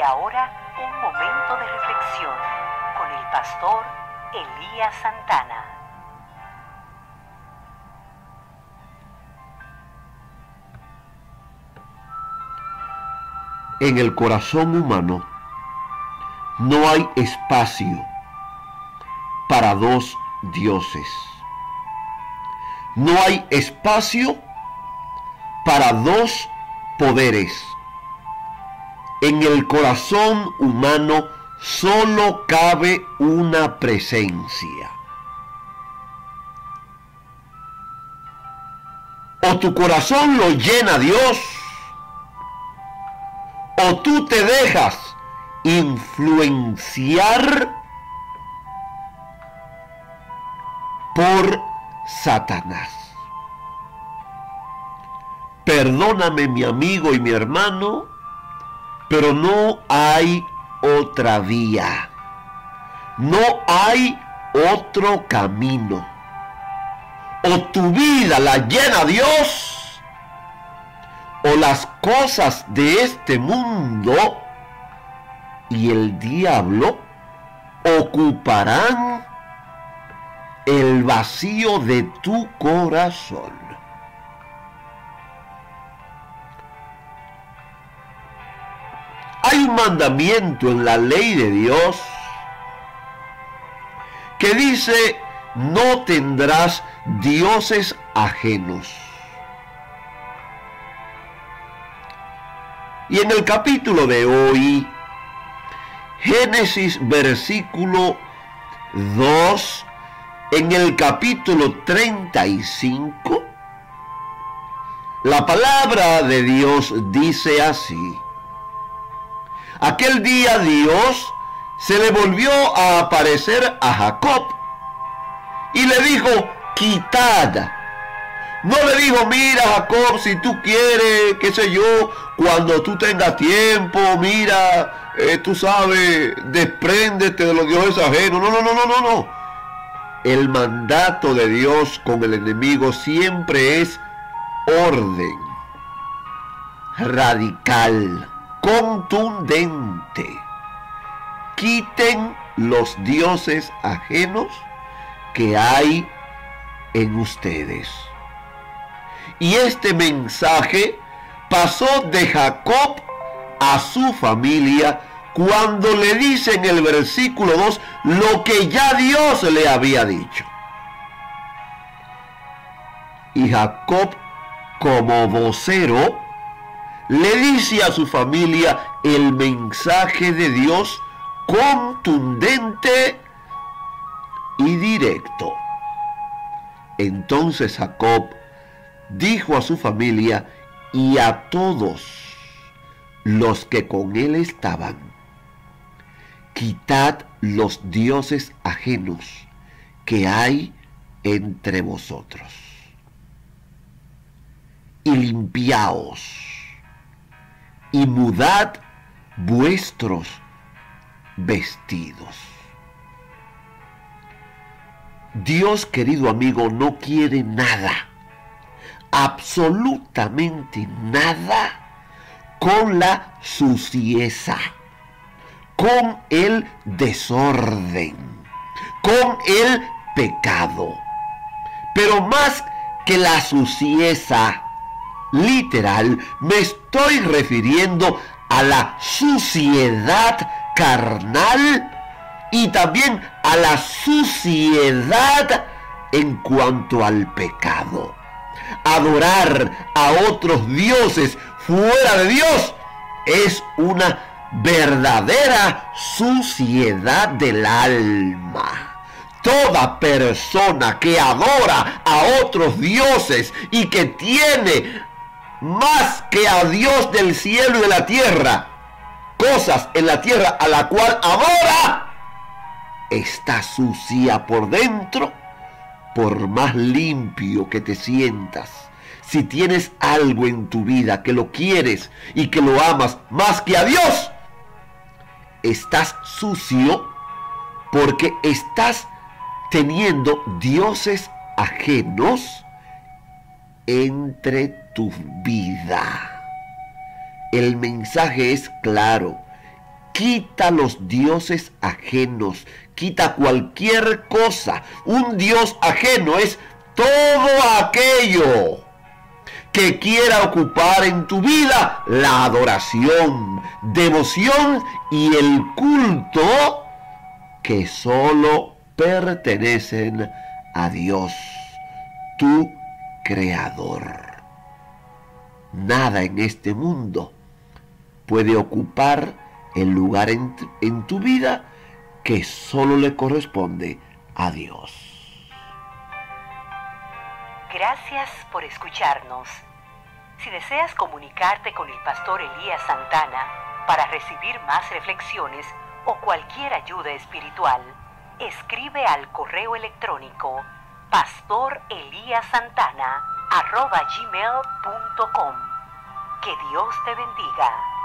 ahora, un momento de reflexión con el pastor Elías Santana. En el corazón humano no hay espacio para dos dioses. No hay espacio para dos poderes. En el corazón humano solo cabe una presencia. O tu corazón lo llena Dios, o tú te dejas influenciar por Satanás. Perdóname, mi amigo y mi hermano, pero no hay otra vía. No hay otro camino. O tu vida la llena Dios, o las cosas de este mundo y el diablo ocuparán el vacío de tu corazón. Hay un mandamiento en la ley de Dios que dice: no tendrás dioses ajenos. Y en el capítulo de hoy, Génesis versículo 2, en el capítulo 35, la palabra de Dios dice así: aquel día Dios se le volvió a aparecer a Jacob y le dijo: quitad. No le dijo: mira, Jacob, si tú quieres, qué sé yo, cuando tú tengas tiempo, mira, tú sabes, despréndete de los dioses ajenos. No. El mandato de Dios con el enemigo siempre es orden, radical, contundente. Quiten los dioses ajenos que hay en ustedes. Y este mensaje pasó de Jacob a su familia cuando le dice en el versículo 2 lo que ya Dios le había dicho. Y Jacob, como vocero, le dice a su familia el mensaje de Dios contundente y directo. Entonces Jacob dijo a su familia y a todos los que con él estaban: quitad los dioses ajenos que hay entre vosotros, y limpiaos, y mudad vuestros vestidos. Dios, querido amigo, no quiere nada, absolutamente nada, con la suciedad, con el desorden, con el pecado. Pero más que la suciedad literal, me estoy refiriendo a la suciedad carnal y también a la suciedad en cuanto al pecado. Adorar a otros dioses fuera de Dios es una verdadera suciedad del alma. Toda persona que adora a otros dioses y que tiene más que a Dios del cielo y de la tierra, cosas en la tierra a la cual adora, está sucia por dentro. Por más limpio que te sientas, si tienes algo en tu vida que lo quieres y que lo amas más que a Dios, estás sucio porque estás teniendo dioses ajenos entre tu vida. El mensaje es claro: Quita los dioses ajenos, quita cualquier cosa. Un dios ajeno es todo aquello que quiera ocupar en tu vida la adoración, devoción y el culto que solo pertenecen a Dios, tu Creador. Nada en este mundo puede ocupar el lugar en tu vida que solo le corresponde a Dios. Gracias por escucharnos. Si deseas comunicarte con el pastor Elías Santana para recibir más reflexiones o cualquier ayuda espiritual, escribe al correo electrónico pastoreliasantana@gmail.com. Que Dios te bendiga.